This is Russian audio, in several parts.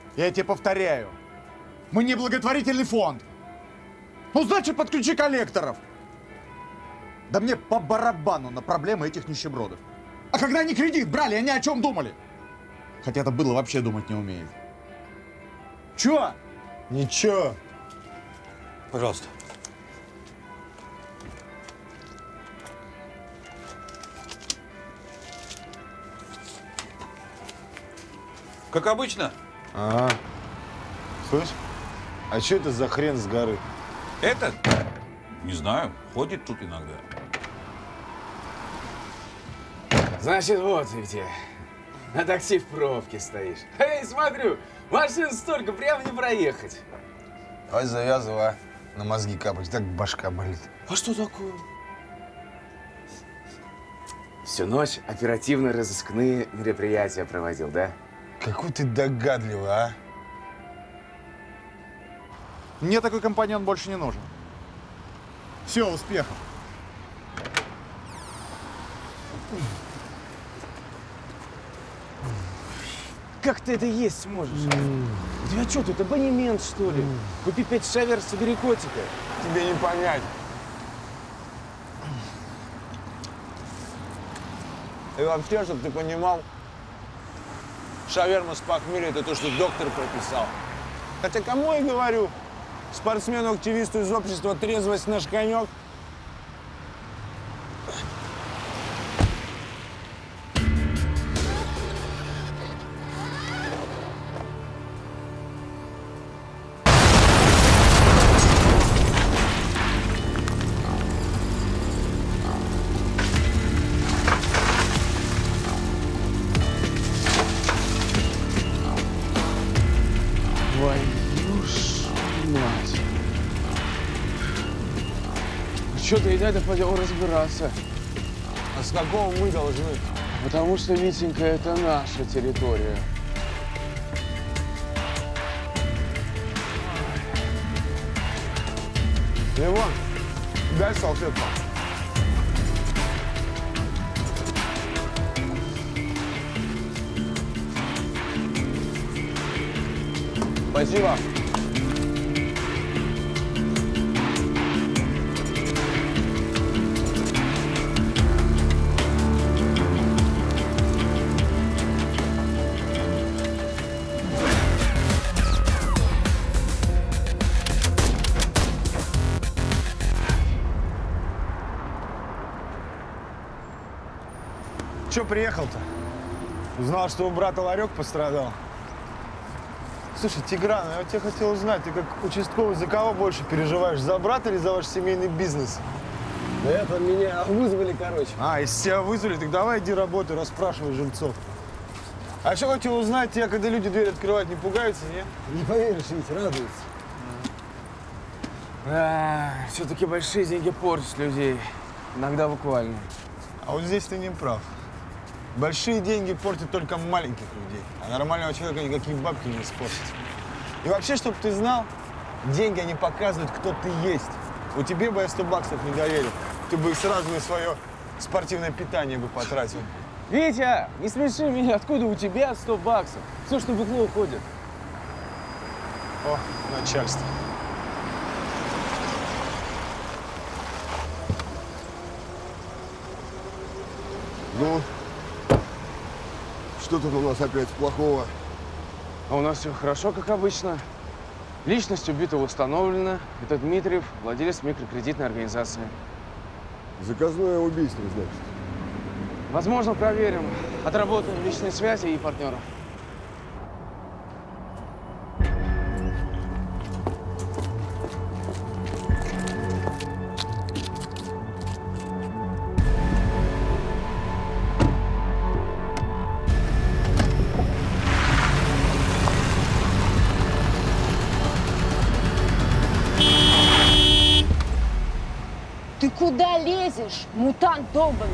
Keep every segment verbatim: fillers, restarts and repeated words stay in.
Я тебе повторяю. Мы не благотворительный фонд. Ну, значит, подключи коллекторов. Да мне по барабану на проблемы этих нищебродов. А когда они кредит брали, они о чем думали? Хотя это было вообще думать не умеет. Чё? Ничего. Пожалуйста. Как обычно. Ага. Слышь, а что это за хрен с горы? Этот? Не знаю. Ходит тут иногда. Значит, вот ты где. На такси в пробке стоишь. Эй, смотрю, машин столько, прямо не проехать. Давай завязывай, а. На мозги капать, так башка болит. А что такое? Всю ночь оперативно-розыскные мероприятия проводил, да? Какой ты догадливый, а? Мне такой компаньон больше не нужен. Все, успехов. Как ты это есть сможешь? У тебя что, тут абонемент, что ли? Купи пять шавер, собери котика. Тебе не понять. И вообще, чтобы ты понимал, шаверма с похмелья – это то, что доктор прописал. Хотя кому я говорю? Спортсмену-активисту из общества трезвость наш конек. Что-то и дядя пойдем разбираться. А с какого мы должны? Потому что, Витенька, это наша территория. Левон, дай салфетку. Спасибо. Че приехал-то? Узнал, что у брата ларек пострадал. Слушай, Тигран, я у тебя хотел узнать, ты как участковый за кого больше переживаешь? За брата или за ваш семейный бизнес? Да это меня вызвали, короче. А, если тебя вызвали, так давай иди работай, расспрашивай жильцов. А еще хотел узнать, тебя, когда люди дверь открывают, не пугаются, не? Не поверишь, ведь радуются. Да, все-таки большие деньги портят людей. Иногда буквально. А вот здесь ты не прав. Большие деньги портят только маленьких людей, а нормального человека никакие бабки не испортят. И вообще, чтобы ты знал, деньги, они показывают, кто ты есть. У тебя бы я сто баксов не доверил, ты бы их сразу на свое спортивное питание бы потратил. Витя, не смеши меня, откуда у тебя сто баксов? Все, что бухло уходит. О, начальство. Ну, что тут у нас опять плохого? А у нас все хорошо, как обычно. Личность убитого установлена. Это Дмитриев, владелец микрокредитной организации. Заказное убийство, значит. Возможно, проверим. Отработаем личные связи и партнера. Ты куда лезешь, мутант долбанный?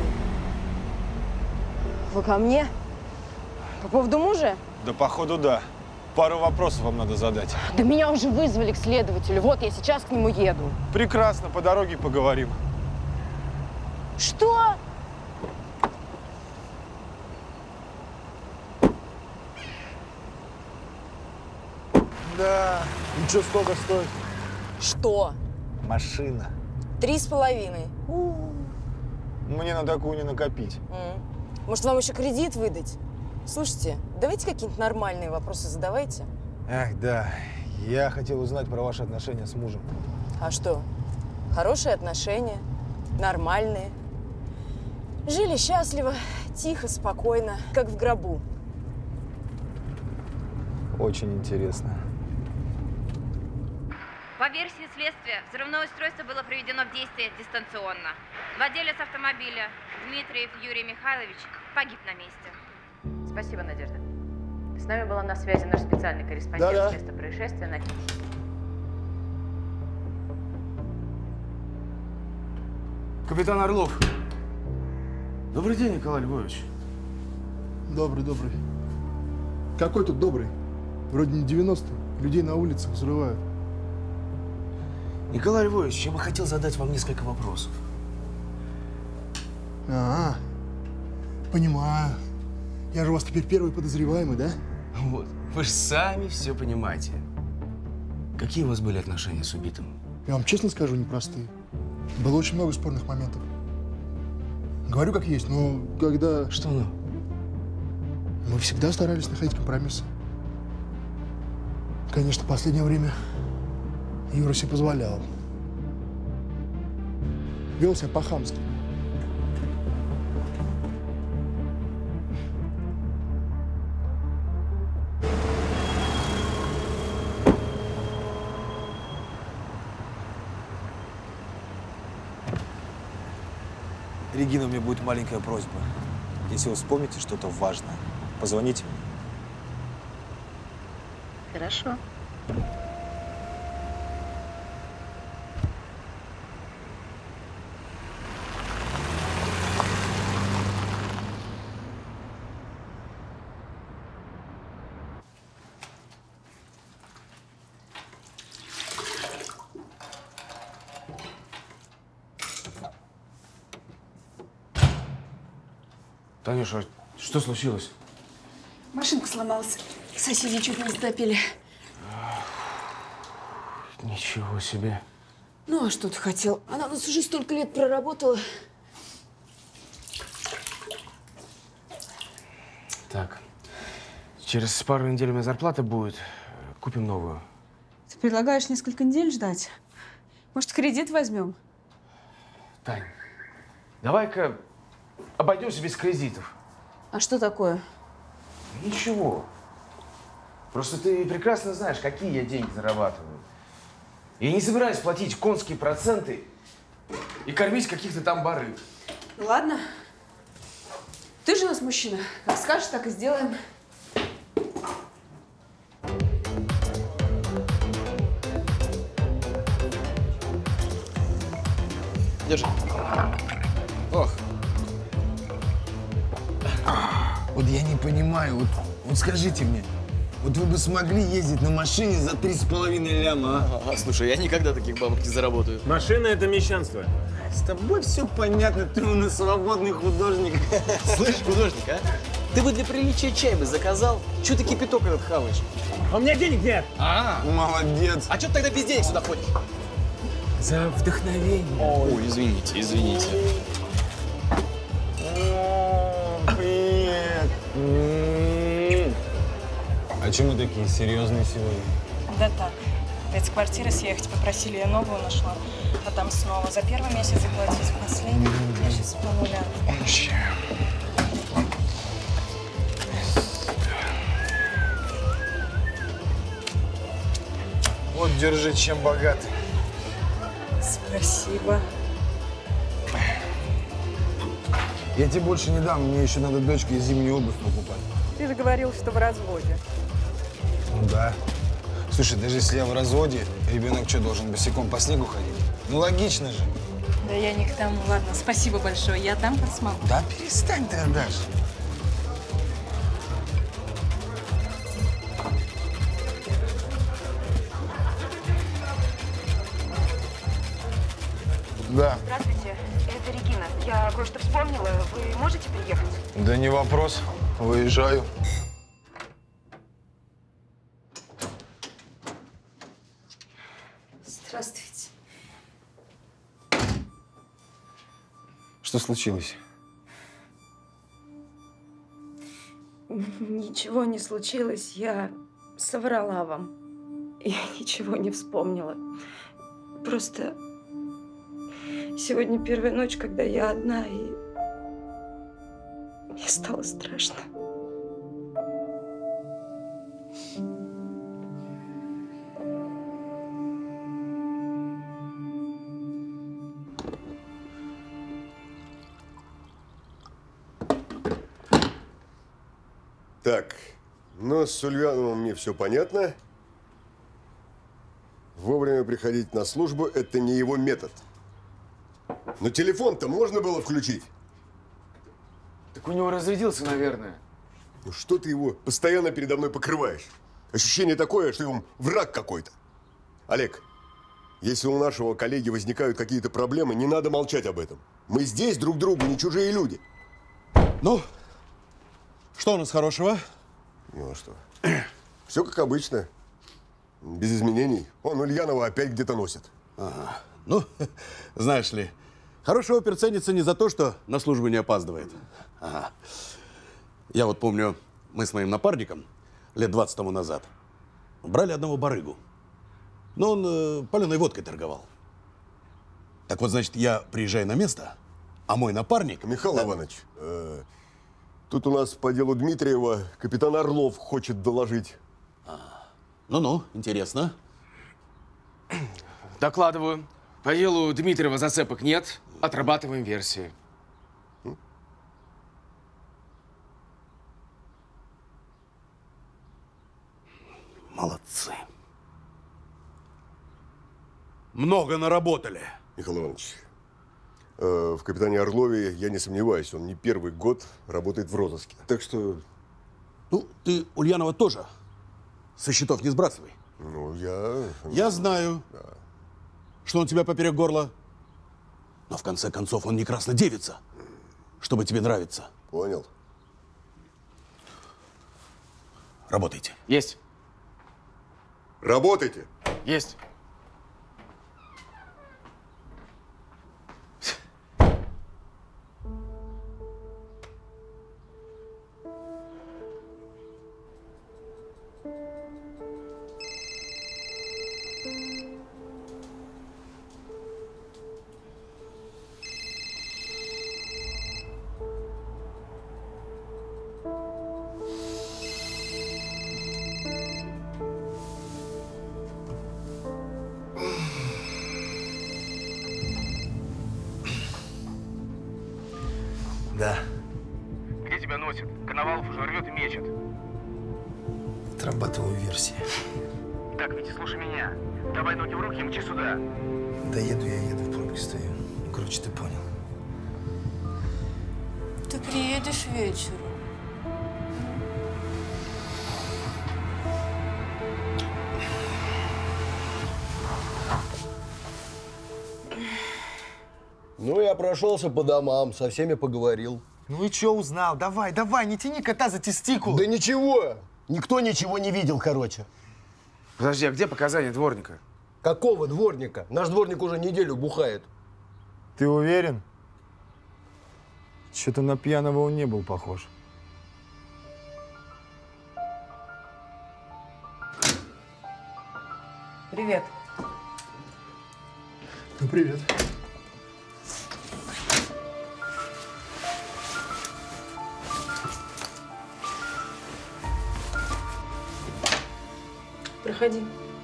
Вы ко мне? По поводу мужа? Да, походу, да. Пару вопросов вам надо задать. Да меня уже вызвали к следователю. Вот я сейчас к нему еду. Прекрасно, по дороге поговорим. Что? да. И что столько стоит? Что? Машина. Три с половиной. Мне на такую не накопить. М. Может, вам еще кредит выдать? Слушайте, давайте какие-нибудь нормальные вопросы задавайте. Ах, да. Я хотел узнать про ваши отношения с мужем. А что? Хорошие отношения, нормальные. Жили счастливо, тихо, спокойно, как в гробу. Очень интересно. По версии следствия, взрывное устройство было приведено в действие дистанционно. Владелец автомобиля Дмитриев Юрий Михайлович погиб на месте. Спасибо, Надежда. С нами была на связи наш специальный корреспондент Да-да. с места происшествия. На... Капитан Орлов. Добрый день, Николай Львович. Добрый, добрый. Какой тут добрый? Вроде не девяностые. Людей на улицах взрывают. Николай Львович, я бы хотел задать вам несколько вопросов. А, понимаю. Я же у вас теперь первый подозреваемый, да? Вот. Вы же сами все понимаете. Какие у вас были отношения с убитым? Я вам честно скажу, непростые. Было очень много спорных моментов. Говорю как есть, но когда… Что ну? Мы всегда старались находить компромиссы. Конечно, в последнее время Юра себе позволял. Вел себя по-хамски. Регина, у меня будет маленькая просьба. Если вы вспомните что-то важное, позвоните мне. Хорошо. Танюша, что случилось? Машинка сломалась. Соседи чуть не затопили. Ничего себе. Ну, а что ты хотел? Она у нас уже столько лет проработала. Так, через пару недель у меня зарплата будет. Купим новую. Ты предлагаешь несколько недель ждать? Может, кредит возьмем? Тань, давай-ка обойдемся без кредитов. А что такое? Ничего. Просто ты прекрасно знаешь, какие я деньги зарабатываю. Я не собираюсь платить конские проценты и кормить каких-то там барыг. Ну, ладно. Ты же у нас мужчина. Как скажешь, так и сделаем. Держи. Ох. Вот я не понимаю, вот, вот скажите мне, вот вы бы смогли ездить на машине за три с половиной ляма, а? А, слушай, я никогда таких бабок не заработаю. Машина – это мещанство. С тобой все понятно, ты у нас свободный художник. Слышь, художник, а? Ты бы для приличия чай бы заказал. Чего ты кипяток этот хаваешь? А у меня денег нет. А, молодец. А что ты тогда без денег сюда ходишь? За вдохновение. Ой, извините, извините. О, привет. М-м-м. А чем мы такие серьезные сегодня? Да так. Опять с квартиры съехать попросили, я новую нашла. А там снова за первый месяц заплатить, последний. Я сейчас по нулям. Вот, держи, чем богатый. Спасибо. Я тебе больше не дам, мне еще надо дочке зимнюю обувь покупать. Ты же говорил, что в разводе. Ну да. Слушай, даже если я в разводе, ребенок что, должен босиком по снегу ходить? Ну логично же. Да я не к тому. Ладно, спасибо большое. Я дам, как смогу. Да перестань ты, Даш. Да. Здравствуйте, это Регина. Я кое-что вспомнила. Вы можете приехать? Да не вопрос. Выезжаю. Что случилось? Ничего не случилось, я соврала вам. Я ничего не вспомнила. Просто сегодня первая ночь, когда я одна, и мне стало страшно. Так, ну с Ульяновым мне все понятно. Вовремя приходить на службу – это не его метод. Но телефон-то можно было включить. Так у него разрядился, наверное. Ну что ты его постоянно передо мной покрываешь? Ощущение такое, что он враг какой-то. Олег, если у нашего коллеги возникают какие-то проблемы, не надо молчать об этом. Мы здесь друг другу не чужие люди. Ну, что у нас хорошего? Ну а что? Все как обычно. Без изменений. Он Ульянова опять где-то носит. Ага. Ну, знаешь ли, хороший опер ценится не за то, что на службу не опаздывает. Ага. Я вот помню, мы с моим напарником лет двадцать тому назад брали одного барыгу. Но он э, паленой водкой торговал. Так вот, значит, я приезжаю на место, а мой напарник… Михаил да. Иванович, э, тут у нас по делу Дмитриева капитан Орлов хочет доложить. Ну-ну, интересно. Докладываю. По делу Дмитриева зацепок нет. Отрабатываем версии. Молодцы. Много наработали. Михаил Иванович, э, в капитане Орлове я не сомневаюсь. Он не первый год работает в розыске. Так что… Ну, ты Ульянова тоже со счетов не сбрасывай. Ну, я… Я знаю, да. что он тебя поперек горла. Но в конце концов он не краснодевица, чтобы тебе нравиться. Понял. Работайте. Есть. Работайте. Есть. Да. Где тебя носит? Коновалов уже рвет и мечет. Отрабатываю версии. Так, Витя, слушай меня. Давай ноги в руки и мчи сюда. Да еду я, еду, в пробке стою. Короче, ты понял. Ты приедешь вечером. Ну, я прошелся по домам, со всеми поговорил. Ну и что узнал? Давай, давай, не тяни кота за тестикул. Да ничего. Никто ничего не видел, короче. Подожди, а где показания дворника? Какого дворника? Наш дворник уже неделю бухает. Ты уверен? Что-то на пьяного он не был похож. Привет. Ну, привет. Проходи.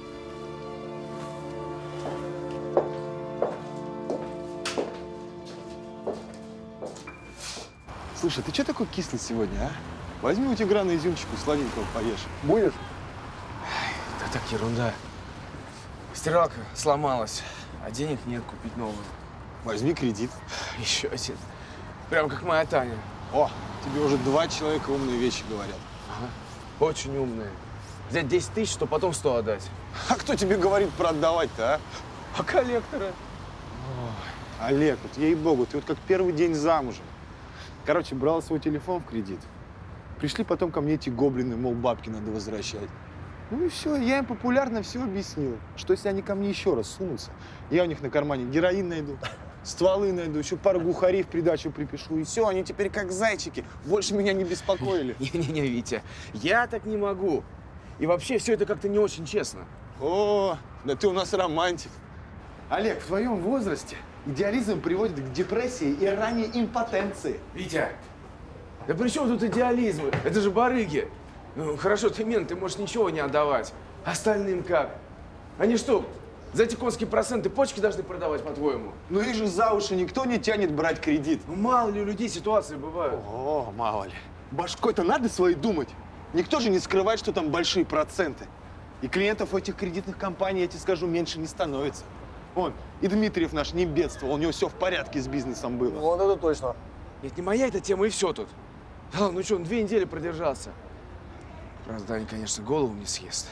Слушай, ты что такой кислый сегодня, а? Возьми у Тиграна изюмчику сладенького поешь. Будешь? Да так ерунда. Стиралка сломалась, а денег нет купить новую. Возьми кредит. Еще один. Прям как моя Таня. О, тебе уже два человека умные вещи говорят. Ага. Очень умные. Взять десять тысяч, что потом сто отдать. А кто тебе говорит про отдавать-то, а? А коллекторы? Ой, Олег, вот ей-богу, ты вот как первый день замужем. Короче, брал свой телефон в кредит. Пришли потом ко мне эти гоблины, мол, бабки надо возвращать. Ну и все, я им популярно все объяснил, что если они ко мне еще раз сунутся, я у них на кармане героин найду, Стволы найду, еще пару глухарей в придачу припишу. И все, они теперь как зайчики. Больше меня не беспокоили. Не-не-не, Витя, я так не могу. И вообще все это как-то не очень честно. О, да ты у нас романтик. Олег, в твоем возрасте идеализм приводит к депрессии и ранней импотенции. Витя, да при чем тут идеализм? Это же барыги. Ну, хорошо, ты мент, ты можешь ничего не отдавать. Остальным как? Они что, за эти конские проценты почки должны продавать, по-твоему? Ну их же за уши никто не тянет брать кредит. Ну мало ли у людей ситуации бывают. О, мало ли. Башкой-то надо своей думать. Никто же не скрывает, что там большие проценты. И клиентов у этих кредитных компаний, я тебе скажу, меньше не становится. Вон, и Дмитриев наш не бедствовал, у него все в порядке с бизнесом было. Вот это точно. Нет, не моя эта тема, и все тут. Да, ну что, он две недели продержался. Правда, Даня, конечно, голову мне съест.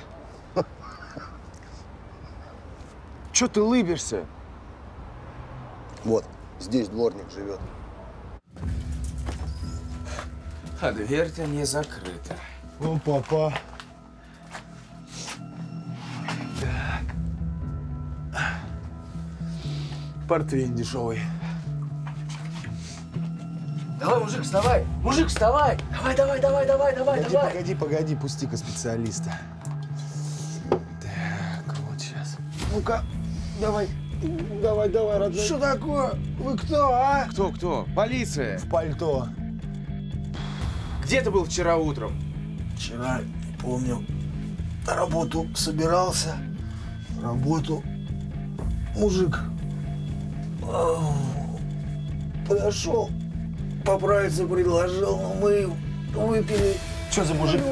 Че ты лыбишься? Вот, здесь дворник живет. А дверь-то не закрыта. О, папа. Портвейн дешевый. Давай, мужик, вставай! Мужик, вставай! Давай, давай, давай, давай, давай, Погоди, давай! погоди, погоди, пусти-ка специалиста. Так, вот сейчас. Ну-ка, давай, давай, давай, родной. Что такое? Вы кто, а? Кто, кто? Полиция! В пальто. Где ты был вчера утром? Вчера, не помню, на работу собирался. На работу. Мужик подошел, поправиться предложил, но мы выпили. Что за мужик?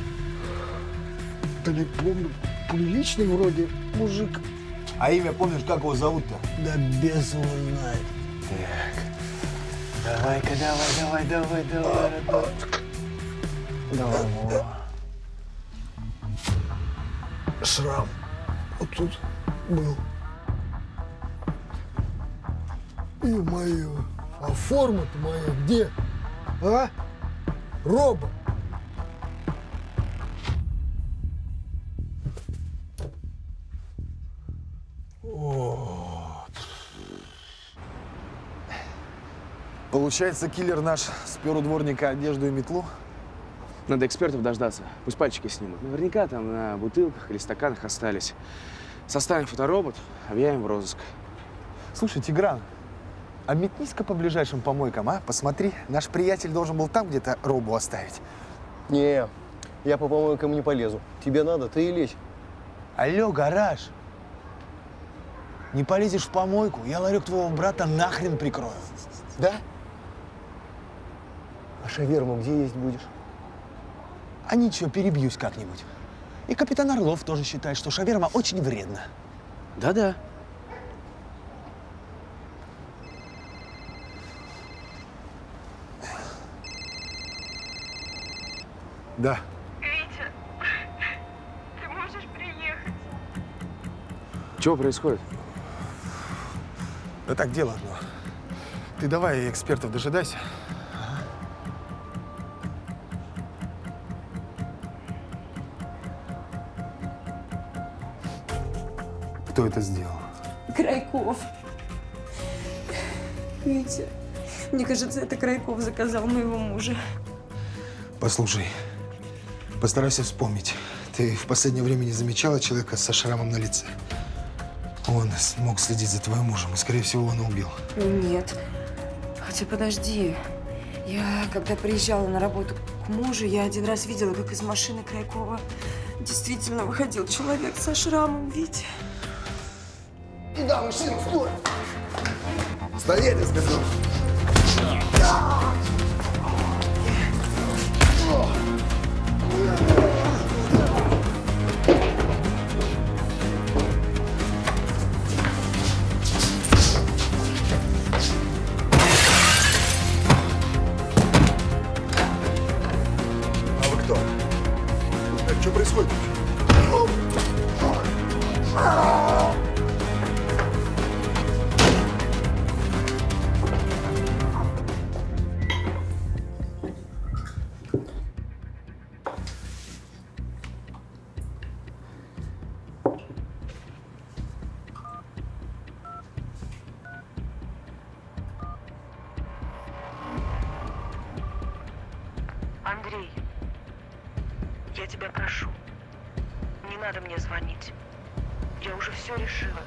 Да не помню, приличный вроде мужик. А имя помнишь, как его зовут-то? Да без его знает. Так. Давай-ка, давай, давай, давай, давай, родной. Давай, во. Шрам вот тут был. И мое. А форма-то моя где? А? Робот. Вот. Получается, киллер наш спер у дворника одежду и метлу? Надо экспертов дождаться. Пусть пальчики снимут. Наверняка там на бутылках или стаканах остались. Составим фоторобот, объявим в розыск. Слушай, Тигран, а метнись-ка по ближайшим помойкам, а? Посмотри, наш приятель должен был там где-то робу оставить. Не, я по помойкам не полезу. Тебе надо, ты и лезь. Алло, гараж. Не полезешь в помойку, я ларек твоего брата нахрен прикрою. Да? А шаверму где есть будешь? А ничего, перебьюсь как-нибудь. И капитан Орлов тоже считает, что шаверма очень вредна. Да-да. Да. Витя, ты можешь приехать? Чего происходит? Да так, дело одно. Ты давай экспертов дожидайся. Кто это сделал? Крайков. Витя, мне кажется, это Крайков заказал моего мужа. Послушай, постарайся вспомнить. Ты в последнее время не замечала человека со шрамом на лице? Он смог следить за твоим мужем, и, скорее всего, он убил. Нет. Хотя подожди. Я, когда приезжала на работу к мужу, я один раз видела, как из машины Крайкова действительно выходил человек со шрамом, Витя. Да, машину, стой! Стоять, я сказал! А вы кто? Что происходит? Андрей, я тебя прошу, не надо мне звонить. Я уже все решила.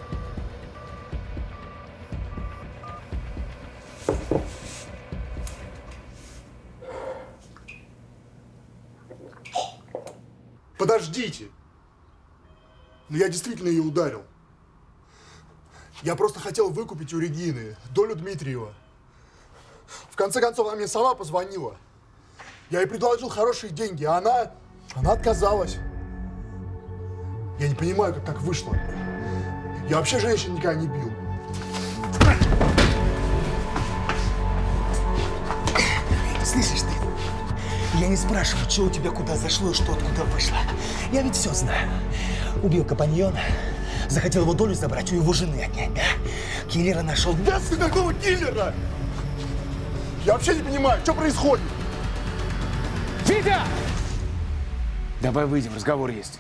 Подождите! Но я действительно ее ударил. Я просто хотел выкупить у Регины долю Дмитриева. В конце концов, она мне сама позвонила. Я ей предложил хорошие деньги, а она... она отказалась. Я не понимаю, как так вышло. Я вообще женщин никогда не бил. Слышишь ты? Я не спрашиваю, что у тебя куда зашло и что откуда вышло. Я ведь все знаю. Убил компаньона, захотел его долю забрать, у его жены отнять, да? Киллера нашел. Да ты какого киллера? Я вообще не понимаю, что происходит? Витя! Давай выйдем, разговор есть.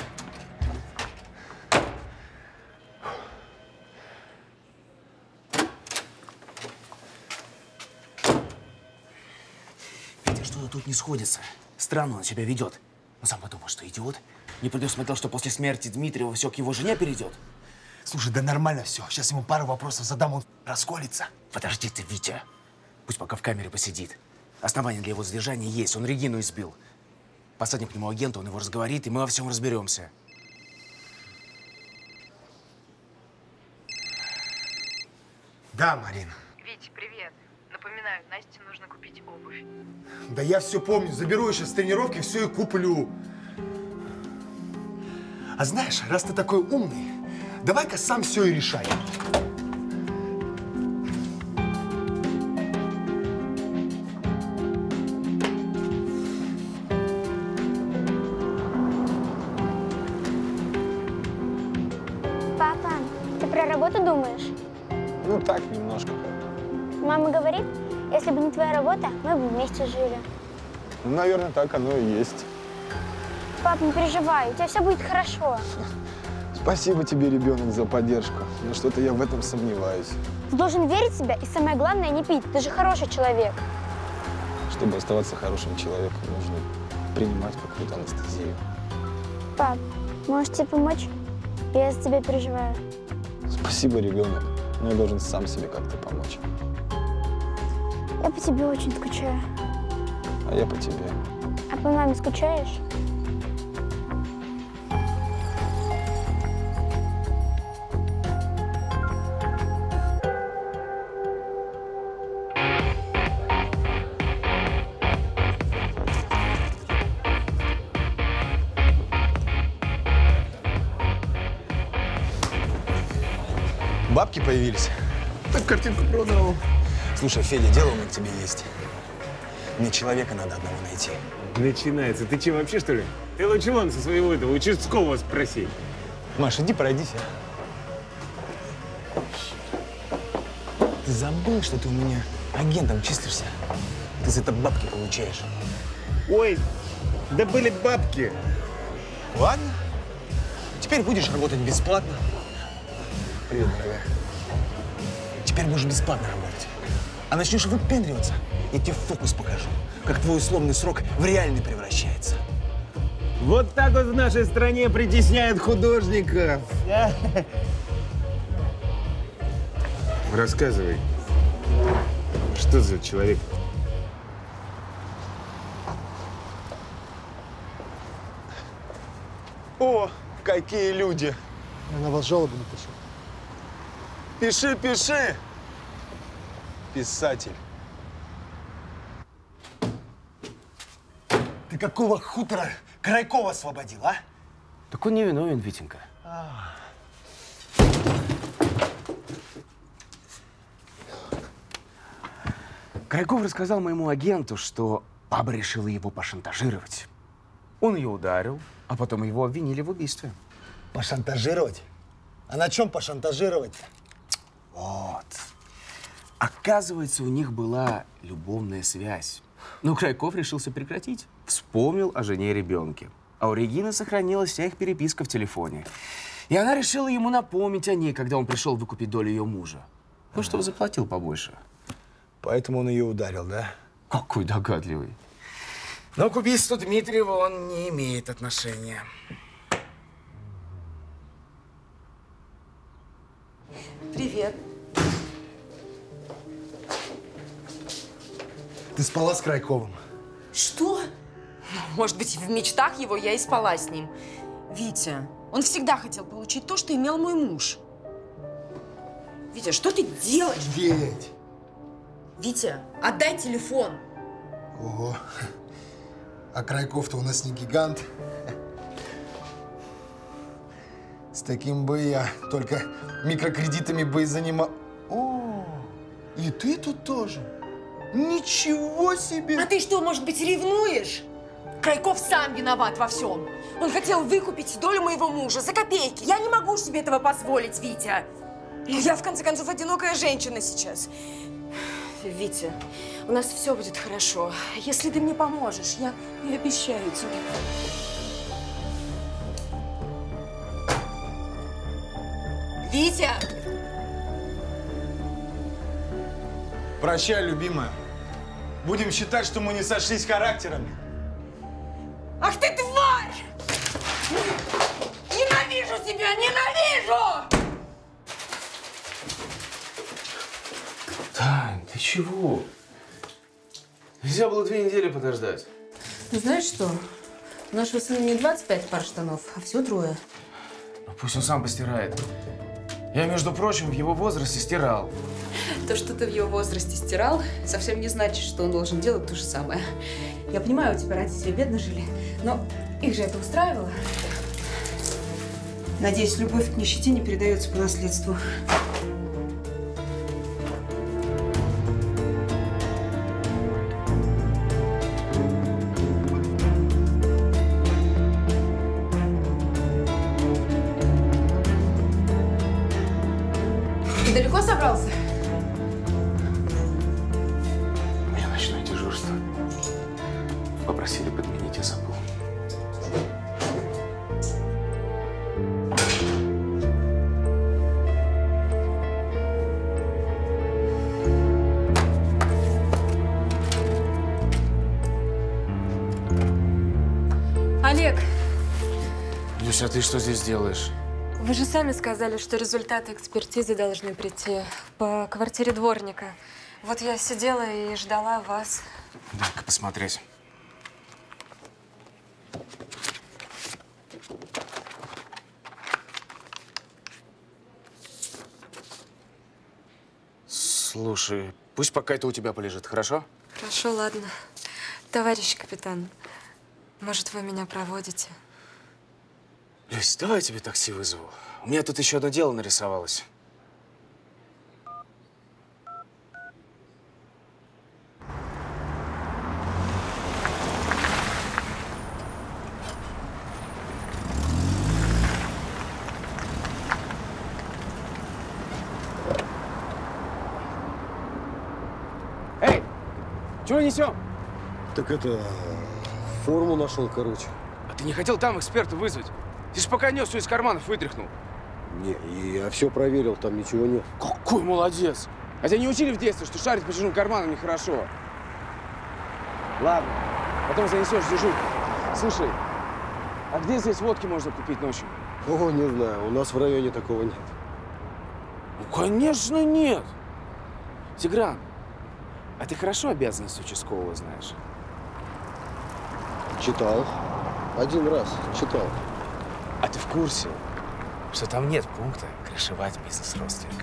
Витя, что-то тут не сходится. Странно он себя ведет. Он сам подумал, что идиот. Не предусмотрел, что после смерти Дмитриева все к его жене перейдет. Слушай, да нормально все. Сейчас ему пару вопросов задам, он расколется. Подожди ты, Витя. Пусть пока в камере посидит. Основания для его задержания есть. Он Регину избил. Посадим к нему агента, он его разговорит, и мы во всем разберемся. Да, Марин. Вить, привет. Напоминаю, Насте нужно купить обувь. Да я все помню. Заберу ее сейчас с тренировки, все и куплю. А знаешь, раз ты такой умный, давай-ка сам все и решай. Папа, ты про работу думаешь? Ну так, немножко. Мама говорит, если бы не твоя работа, мы бы вместе жили. Ну, наверное, так оно и есть. Пап, не переживай, у тебя все будет хорошо. Спасибо тебе, ребенок, за поддержку. Но что-то я в этом сомневаюсь. Ты должен верить в себя и, самое главное, не пить. Ты же хороший человек. Чтобы оставаться хорошим человеком, нужно принимать какую-то анестезию. Пап, можешь тебе помочь? Я за тебя переживаю. Спасибо, ребенок. Но я должен сам себе как-то помочь. Я по тебе очень скучаю. А я по тебе. А по маме скучаешь? Бабки появились. Так картинку продал. Слушай, Федя, дело у меня к тебе есть. Мне человека надо одного найти. Начинается. Ты че, вообще, что ли? Ты лучше вон со своего этого участкового спроси. Маш, иди пройдись, а. Ты забыл, что ты у меня агентом числишься? Ты за это бабки получаешь. Ой, да были бабки. Ладно. Теперь будешь работать бесплатно. Привет, дорогая. Теперь будешь бесплатно работать. А начнешь выпендриваться, я тебе фокус покажу, как твой условный срок в реальный превращается. Вот так вот в нашей стране притесняют художников. Рассказывай, что за человек? О, какие люди! Я на вас жалобу напишу. Пиши, пиши! Писатель. Ты какого хутора Крайкова освободил, а? Так он не виновен, Витенька. А. Крайков рассказал моему агенту, что баба решила его пошантажировать. Он ее ударил, а потом его обвинили в убийстве. Пошантажировать? А на чем пошантажировать-то? Вот. Оказывается, у них была любовная связь. Но Крайков решился прекратить. Вспомнил о жене и ребенке. А у Регины сохранилась вся их переписка в телефоне. И она решила ему напомнить о ней, когда он пришел выкупить долю ее мужа. Ну, чтобы заплатил побольше. Поэтому он ее ударил, да? Какой догадливый. Но к убийству Дмитриева он не имеет отношения. Привет. Ты спала с Крайковым? Что? Ну, может быть, в мечтах его я и спала с ним. Витя, он всегда хотел получить то, что имел мой муж. Витя, что ты делаешь? Ведь. Витя, отдай телефон. Ого. А Крайков-то у нас не гигант. С таким бы я только микрокредитами бы и занимал. О, и ты тут тоже? Ничего себе! А ты что, может быть, ревнуешь? Крайков сам виноват во всем. Он хотел выкупить долю моего мужа за копейки. Я не могу себе этого позволить, Витя. Но я, в конце концов, одинокая женщина сейчас. Витя, у нас все будет хорошо, если ты мне поможешь. Я, я обещаю тебе. Витя! Прощай, любимая. Будем считать, что мы не сошлись характерами. Ах ты тварь! Ненавижу тебя, ненавижу! Тань, ты чего? Нельзя было две недели подождать. Ну, знаешь что? У нашего сына не двадцать пять пар штанов, а всего трое. Ну, пусть он сам постирает. Я, между прочим, в его возрасте стирал. То, что ты в его возрасте стирал, совсем не значит, что он должен делать то же самое. Я понимаю, у тебя родители бедно жили, но их же это устраивало. Надеюсь, любовь к нищете не передается по наследству. Ты далеко собрался? У меня ночное дежурство. Попросили подменить, я забыл. Олег, Люся, а ты что здесь делаешь? вы же сами сказали, что результаты экспертизы должны прийти по квартире дворника. Вот я сидела и ждала вас. Дай-ка посмотреть. Слушай, пусть пока это у тебя полежит, хорошо? Хорошо, ладно. Товарищ капитан, может, вы меня проводите? Люсь, давай я тебе такси вызову. У меня тут еще одно дело нарисовалось. Эй, чего несем? Так это, форму нашел, короче. А ты не хотел там эксперта вызвать? Ты ж пока нес, все из карманов вытряхнул. Не, и я все проверил, там ничего нет. Какой молодец! А тебя не учили в детстве, что шарить по чужим карманам нехорошо? Ладно, потом занесешь в дежурку. Слушай, а где здесь водки можно купить ночью? О, не знаю, у нас в районе такого нет. Ну, конечно, нет. Тигран, а ты хорошо обязанности участкового знаешь? Читал. Один раз читал. А ты в курсе, что там нет пункта крышевать бизнес родственников?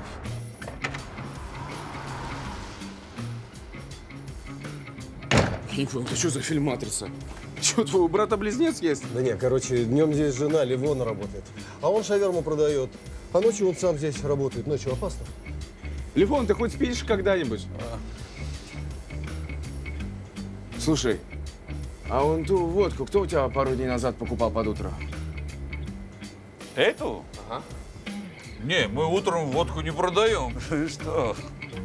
Не понял, ты что за фильм «Матрица»? Что, твоего брата-близнец есть? Да не, короче, днем здесь жена Ливона работает. А он шаверму продает. А ночью он сам здесь работает. Ночью опасно. Ливон, ты хоть спишь когда-нибудь? А. Слушай, а вон ту водку кто у тебя пару дней назад покупал под утро? Эту? Ага. Не, мы утром водку не продаем. Что?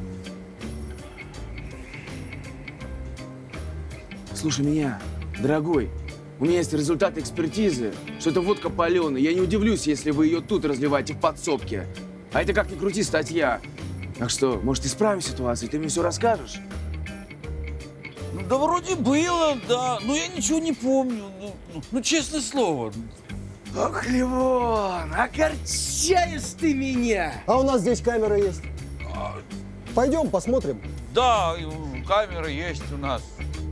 Слушай меня, дорогой, у меня есть результаты экспертизы, что это водка паленая. Я не удивлюсь, если вы ее тут разливаете в подсобке. А это, как ни крути, статья. Так что, может, исправим ситуацию, ты мне все расскажешь? Ну, Да вроде было, да. Но я ничего не помню. Ну, ну честное слово. Ох, Левон, огорчаешь ты меня. А у нас здесь камера есть. Пойдем посмотрим. Да, камера есть у нас.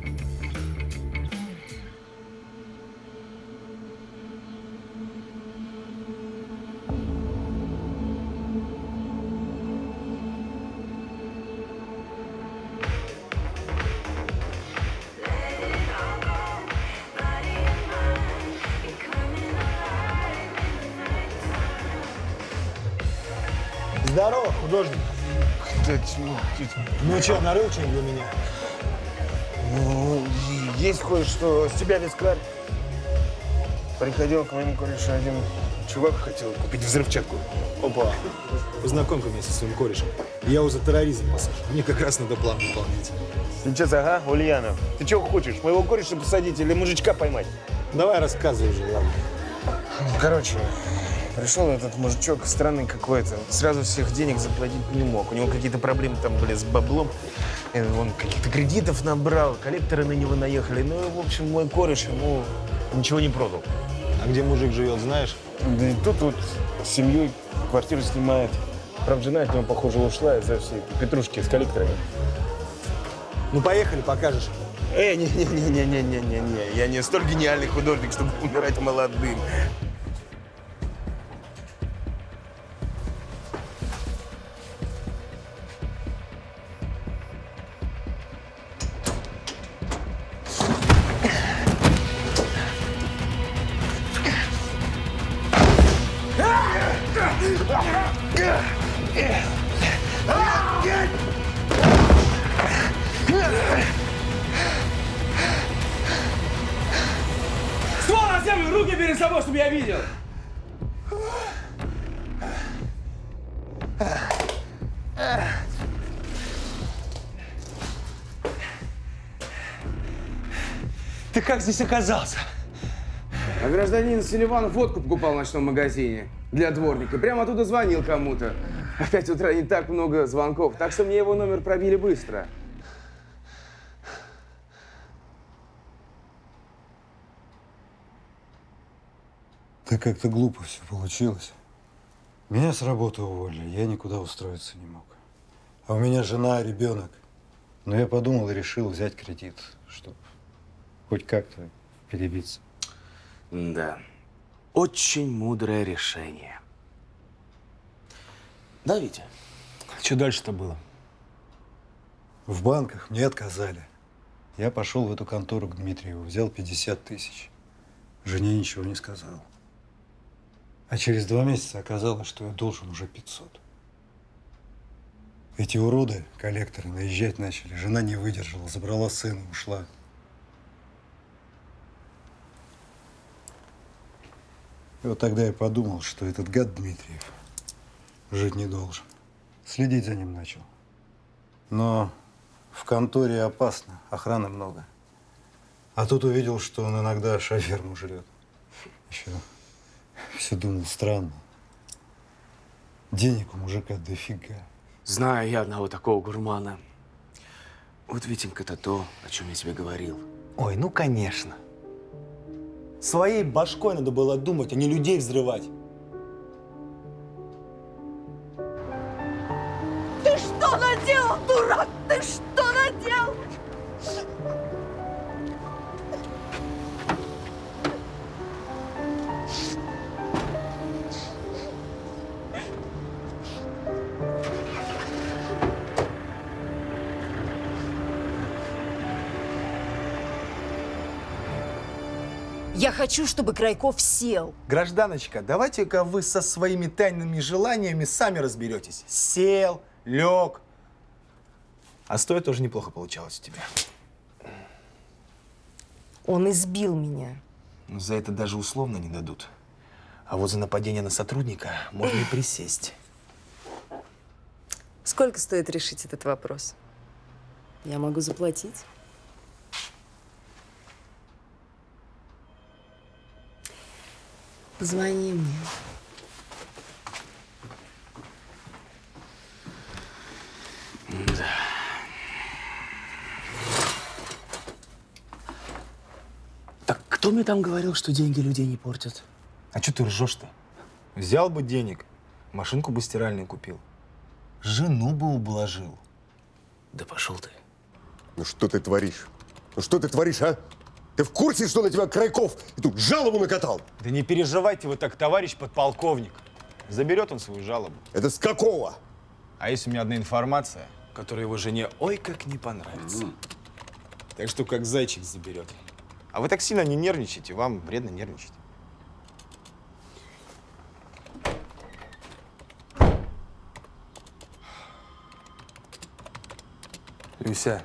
Здорово, художник. Ну что, нарыл что-нибудь для меня? Ну, есть кое-что. С тебя вискарь. Приходил к моему корешу один чувак, хотел купить взрывчатку. Опа. Познакомь-ка меня со своим корешем. Я его за терроризм посажу. Мне как раз надо план выполнять. Сейчас, ага, Ульянов. Ты чего хочешь? Моего кореша посадить или мужичка поймать? Давай рассказывай уже, ладно. Короче, пришел этот мужичок странный какой-то. Сразу всех денег заплатить не мог. У него какие-то проблемы там были с баблом. Он каких-то кредитов набрал, коллекторы на него наехали. Ну, в общем, мой кореш ему ничего не продал. А где мужик живет, знаешь? Да и тут вот с семьей квартиру снимает. Правда, жена от него, похоже, ушла из-за всей петрушки с коллекторами. Ну, поехали, покажешь. Эй, не-не-не-не-не-не-не. Я не столь гениальный художник, чтобы умирать молодым. Ствол на землю, руки перед собой, чтобы я видел. Ты как здесь оказался? А гражданин Селиванов водку покупал в ночном магазине для дворника. Прямо оттуда звонил кому-то. В пять утра не так много звонков, так что мне его номер пробили быстро. Да как-то глупо все получилось. Меня с работы уволили, я никуда устроиться не мог. А у меня жена, ребенок. Но я подумал и решил взять кредит, чтобы хоть как-то перебиться. Да, очень мудрое решение. Да, Витя? Что дальше-то было? В банках мне отказали. Я пошел в эту контору к Дмитриеву, взял пятьдесят тысяч. Жене ничего не сказал. А через два месяца оказалось, что я должен уже пятьсот. Эти уроды, коллекторы, наезжать начали. Жена не выдержала, забрала сына, ушла. И вот тогда я подумал, что этот гад Дмитриев жить не должен. Следить за ним начал. Но в конторе опасно, охраны много. А тут увидел, что он иногда шаверму жрет. Еще все думал, странно. Денег у мужика дофига. Знаю я одного такого гурмана. Вот, Витенька, это то, о чем я тебе говорил. Ой, ну конечно. Своей башкой надо было думать, а не людей взрывать. Ты что наделал, дурак? Ты что наделал? Я хочу, чтобы Крайков сел. Гражданочка, давайте-ка вы со своими тайными желаниями сами разберетесь. Сел, лег. А стоя тоже неплохо получалось у тебя. Он избил меня. Но за это даже условно не дадут. А вот за нападение на сотрудника можно и присесть. Сколько стоит решить этот вопрос? Я могу заплатить. Позвони мне. Да. кто мне там говорил, что деньги людей не портят? А что ты ржешь-то? Взял бы денег, машинку бы стиральную купил. Жену бы ублажил. Да пошел ты. Ну что ты творишь? Ну что ты творишь, а? Ты в курсе, что на тебя Крайков и тут жалобу накатал? Да не переживайте вы так, товарищ подполковник. Заберет он свою жалобу. Это с какого? А есть у меня одна информация, которая его жене ой как не понравится. Mm. Так что как зайчик заберет. А вы так сильно не нервничайте, вам вредно нервничать. Люся.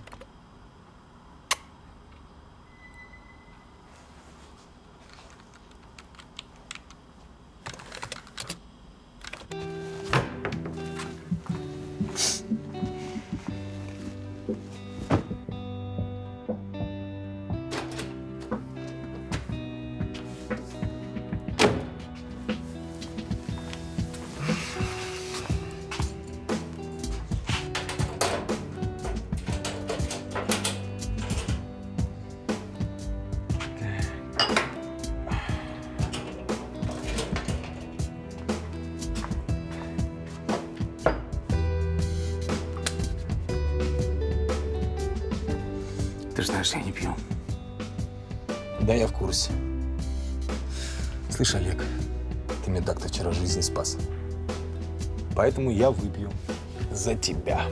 Ты же знаешь, я не пью. Да, я в курсе. Слышь, Олег, ты мне так-то вчера жизнь спас. Поэтому я выпью за тебя.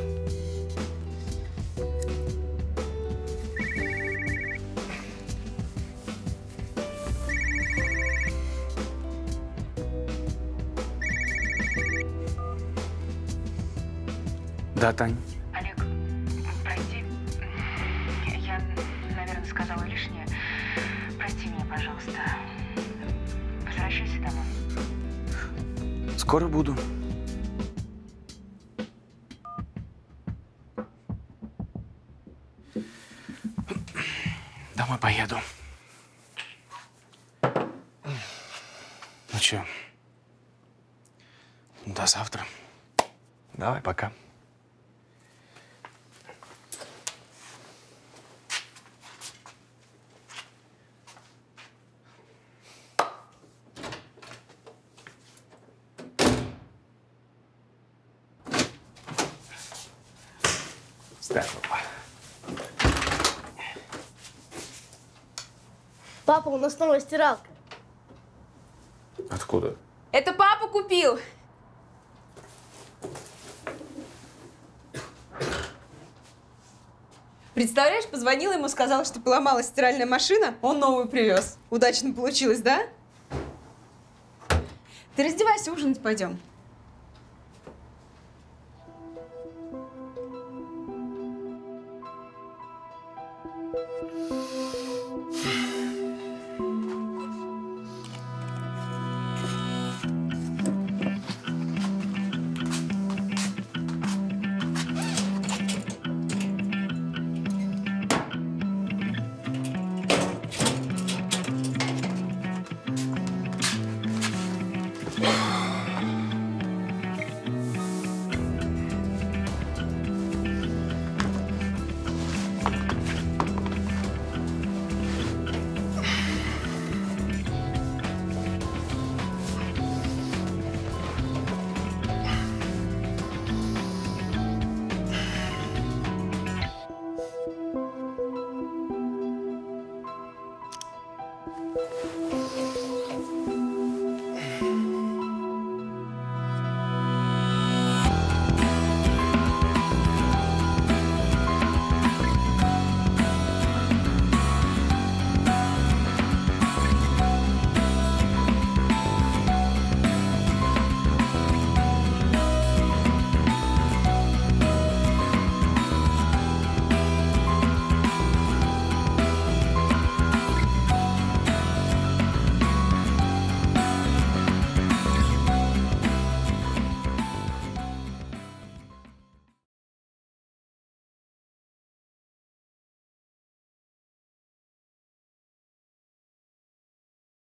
Да, Тань? Олег, прости, я, наверное, сказала лишнее. Прости меня, пожалуйста. Возвращайся домой. Скоро буду. Домой поеду. Ну чё? До завтра. Давай, пока. Папа, у нас новая стиралка. Откуда? Это папа купил. Представляешь, позвонила ему, сказала, что поломалась стиральная машина, он новую привез. Удачно получилось, да? Ты раздевайся, ужинать пойдем. Hmm.